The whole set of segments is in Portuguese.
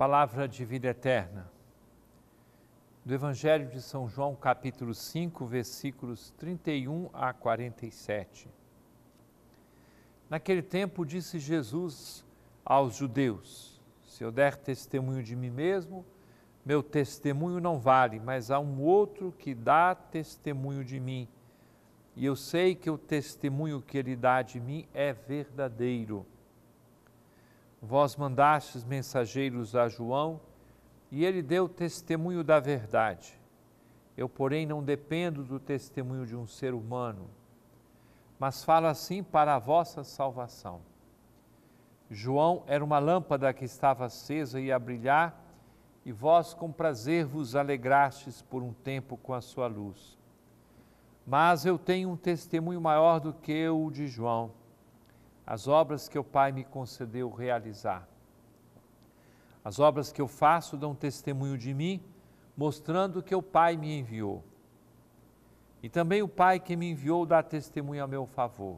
Palavra de vida eterna. Do Evangelho de São João, capítulo 5, versículos 31 a 47. Naquele tempo disse Jesus aos judeus: se eu der testemunho de mim mesmo, meu testemunho não vale, mas há um outro que dá testemunho de mim. E eu sei que o testemunho que ele dá de mim é verdadeiro. Vós mandastes mensageiros a João, e ele deu testemunho da verdade. Eu, porém, não dependo do testemunho de um ser humano, mas falo assim para a vossa salvação. João era uma lâmpada que estava acesa e a brilhar, e vós com prazer vos alegrastes por um tempo com a sua luz. Mas eu tenho um testemunho maior do que o de João, as obras que o Pai me concedeu realizar. As obras que eu faço dão testemunho de mim, mostrando que o Pai me enviou. E também o Pai que me enviou dá testemunho a meu favor.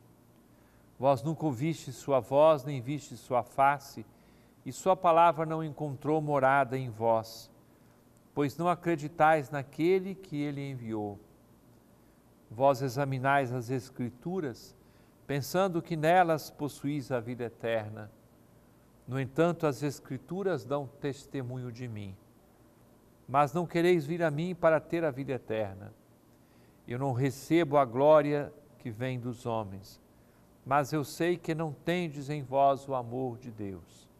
Vós nunca ouvistes sua voz, nem vistes sua face, e sua palavra não encontrou morada em vós, pois não acreditais naquele que ele enviou. Vós examinais as Escrituras, pensando que nelas possuís a vida eterna. No entanto, as Escrituras dão testemunho de mim. Mas não quereis vir a mim para ter a vida eterna. Eu não recebo a glória que vem dos homens, mas eu sei que não tendes em vós o amor de Deus.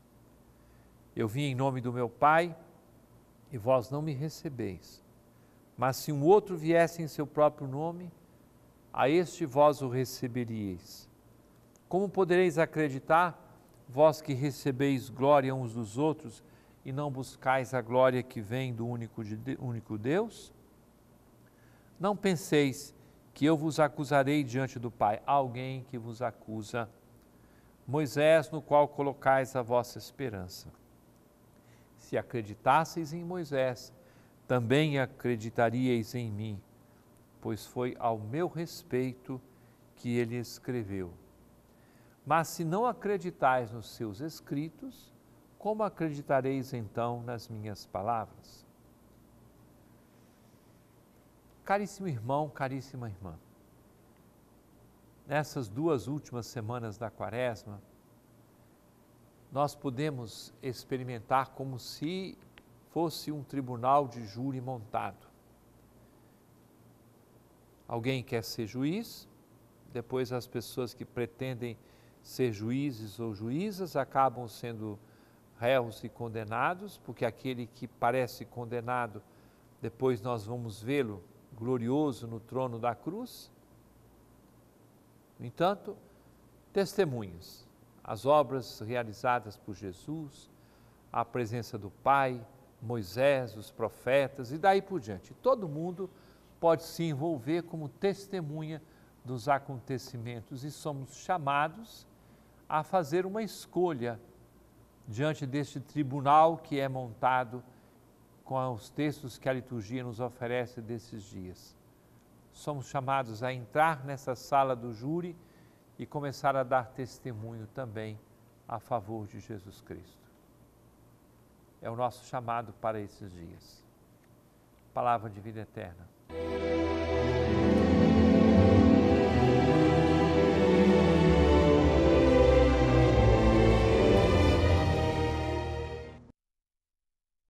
Eu vim em nome do meu Pai, e vós não me recebeis. Mas se um outro viesse em seu próprio nome, a este vós o receberíeis. Como podereis acreditar, vós que recebeis glória uns dos outros e não buscais a glória que vem do único Deus? Não penseis que eu vos acusarei diante do Pai. Há alguém que vos acusa, Moisés, no qual colocais a vossa esperança. Se acreditasseis em Moisés, também acreditaríeis em mim, pois foi ao meu respeito que ele escreveu. Mas se não acreditais nos seus escritos, como acreditareis então nas minhas palavras? Caríssimo irmão, caríssima irmã, nessas 2 últimas semanas da Quaresma, nós podemos experimentar como se fosse um tribunal de júri montado. Alguém quer ser juiz, depois as pessoas que pretendem ser juízes ou juízas acabam sendo réus e condenados, porque aquele que parece condenado, depois nós vamos vê-lo glorioso no trono da cruz. No entanto, testemunhas, as obras realizadas por Jesus, a presença do Pai, Moisés, os profetas e daí por diante. Todo mundo pode se envolver como testemunha dos acontecimentos e somos chamados a fazer uma escolha diante deste tribunal que é montado com os textos que a liturgia nos oferece desses dias. Somos chamados a entrar nessa sala do júri e começar a dar testemunho também a favor de Jesus Cristo. É o nosso chamado para esses dias. Palavra de vida eterna.